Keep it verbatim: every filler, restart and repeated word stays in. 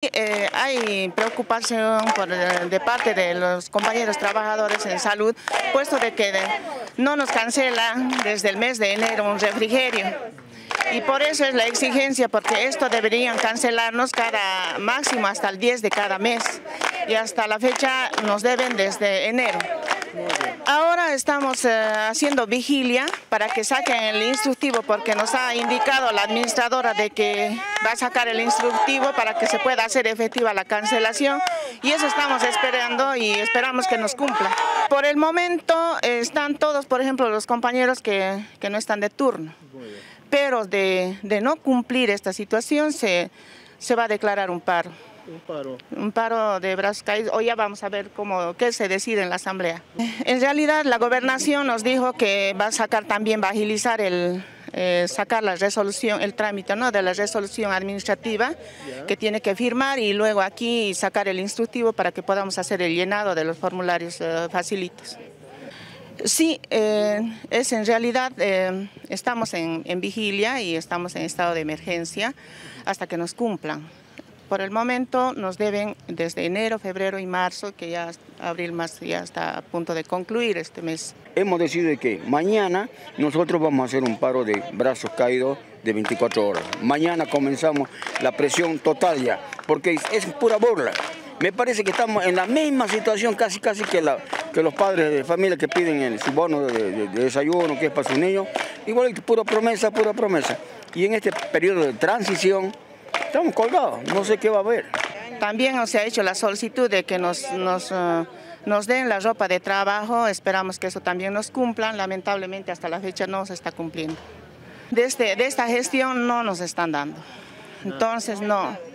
Eh, hay preocupación por, de parte de los compañeros trabajadores en salud, puesto de que de, no nos cancelan desde el mes de enero un refrigerio. Y por eso es la exigencia, porque esto deberían cancelarnos cada máximo hasta el diez de cada mes. Y hasta la fecha nos deben desde enero. Ahora estamos eh, haciendo vigilia para que saquen el instructivo, porque nos ha indicado la administradora de que va a sacar el instructivo para que se pueda hacer efectiva la cancelación, y eso estamos esperando y esperamos que nos cumpla. Por el momento eh, están todos, por ejemplo, los compañeros que, que no están de turno, pero de, de no cumplir esta situación se, se va a declarar un paro. Un paro. Un paro de brazos caídos. Hoy ya vamos a ver cómo, qué se decide en la asamblea. En realidad la gobernación nos dijo que va a sacar también, va a agilizar el, eh, sacar la resolución, el trámite, ¿no?, de la resolución administrativa yeah. que tiene que firmar, y luego aquí sacar el instructivo para que podamos hacer el llenado de los formularios eh, facilitos. Sí, eh, es en realidad, eh, estamos en, en vigilia y estamos en estado de emergencia hasta que nos cumplan. Por el momento nos deben desde enero, febrero y marzo, que ya abril, marzo ya está a punto de concluir este mes. Hemos decidido que mañana nosotros vamos a hacer un paro de brazos caídos de veinticuatro horas. Mañana comenzamos la presión total ya, porque es pura burla. Me parece que estamos en la misma situación casi casi que, la, que los padres de familia que piden el, su bono de, de, de desayuno, que es para sus niños. Igual, pura promesa, pura promesa. Y en este periodo de transición estamos colgados, no sé qué va a haber. También se ha hecho la solicitud de que nos, nos, uh, nos den la ropa de trabajo, esperamos que eso también nos cumplan, lamentablemente hasta la fecha no se está cumpliendo. De, este, de esta gestión no nos están dando, entonces no.